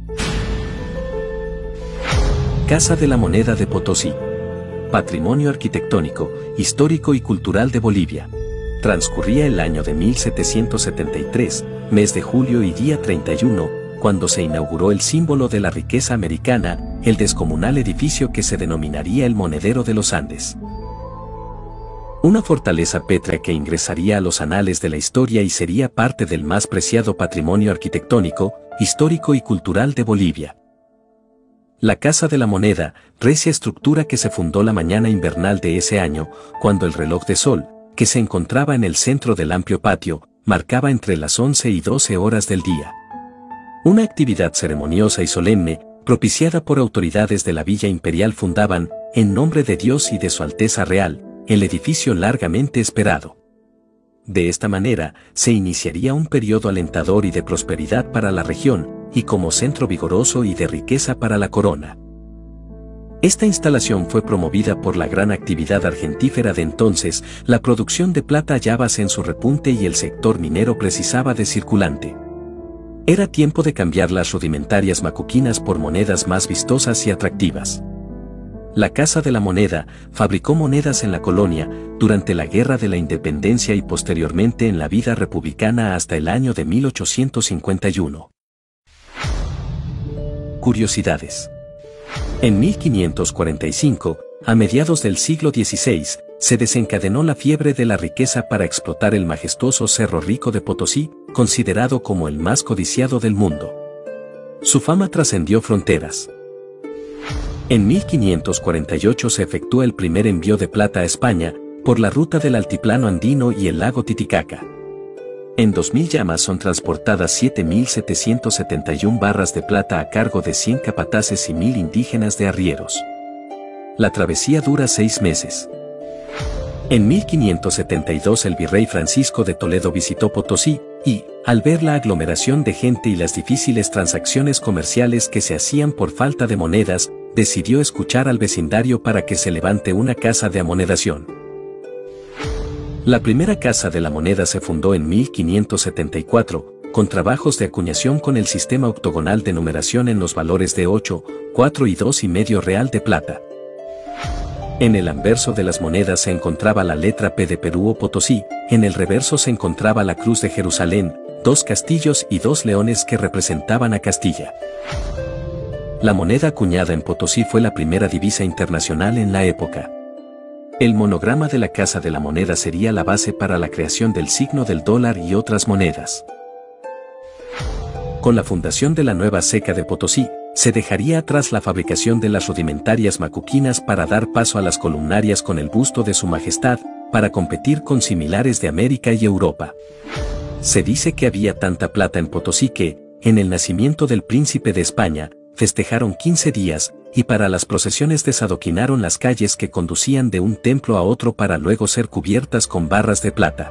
Casa de la Moneda de Potosí. Patrimonio arquitectónico, histórico y cultural de Bolivia. Transcurría el año de 1773, mes de julio y día 31, cuando se inauguró el símbolo de la riqueza americana, el descomunal edificio que se denominaría el Monedero de los Andes. Una fortaleza pétrea que ingresaría a los anales de la historia y sería parte del más preciado patrimonio arquitectónico, histórico y cultural de Bolivia. La Casa de la Moneda, recia estructura que se fundó la mañana invernal de ese año, cuando el reloj de sol, que se encontraba en el centro del amplio patio, marcaba entre las 11 y 12 horas del día. Una actividad ceremoniosa y solemne, propiciada por autoridades de la Villa Imperial fundaban, en nombre de Dios y de Su Alteza Real, el edificio largamente esperado. De esta manera, se iniciaría un periodo alentador y de prosperidad para la región, y como centro vigoroso y de riqueza para la corona. Esta instalación fue promovida por la gran actividad argentífera de entonces, la producción de plata hallábase en su repunte y el sector minero precisaba de circulante. Era tiempo de cambiar las rudimentarias macuquinas por monedas más vistosas y atractivas. La Casa de la Moneda fabricó monedas en la colonia, durante la Guerra de la Independencia y posteriormente en la vida republicana hasta el año de 1851. Curiosidades. En 1545, a mediados del siglo XVI, se desencadenó la fiebre de la riqueza para explotar el majestuoso Cerro Rico de Potosí, considerado como el más codiciado del mundo. Su fama trascendió fronteras. En 1548 se efectúa el primer envío de plata a España, por la ruta del altiplano andino y el lago Titicaca. En 2000 llamas son transportadas 7.771 barras de plata a cargo de 100 capataces y 1.000 indígenas de arrieros. La travesía dura 6 meses. En 1572 el virrey Francisco de Toledo visitó Potosí, y, al ver la aglomeración de gente y las difíciles transacciones comerciales que se hacían por falta de monedas, decidió escuchar al vecindario para que se levante una casa de amonedación. La primera Casa de la Moneda se fundó en 1574, con trabajos de acuñación con el sistema octogonal de numeración en los valores de 8, 4 y 2,5 real de plata. En el anverso de las monedas se encontraba la letra P de Perú o Potosí, en el reverso se encontraba la Cruz de Jerusalén, 2 castillos y 2 leones que representaban a Castilla. La moneda acuñada en Potosí fue la primera divisa internacional en la época. El monograma de la Casa de la Moneda sería la base para la creación del signo del dólar y otras monedas. Con la fundación de la nueva ceca de Potosí, se dejaría atrás la fabricación de las rudimentarias macuquinas para dar paso a las columnarias con el busto de Su Majestad, para competir con similares de América y Europa. Se dice que había tanta plata en Potosí que, en el nacimiento del príncipe de España, festejaron 15 días, y para las procesiones desadoquinaron las calles que conducían de un templo a otro para luego ser cubiertas con barras de plata.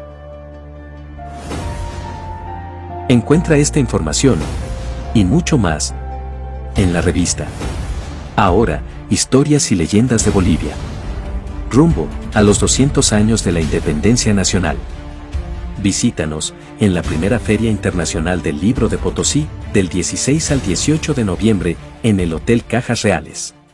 Encuentra esta información, y mucho más, en la revista Ahora, Historias y Leyendas de Bolivia. Rumbo a los 200 años de la Independencia Nacional. Visítanos en la primera Feria Internacional del Libro de Potosí, del 16 al 18 de noviembre, en el Hotel Cajas Reales.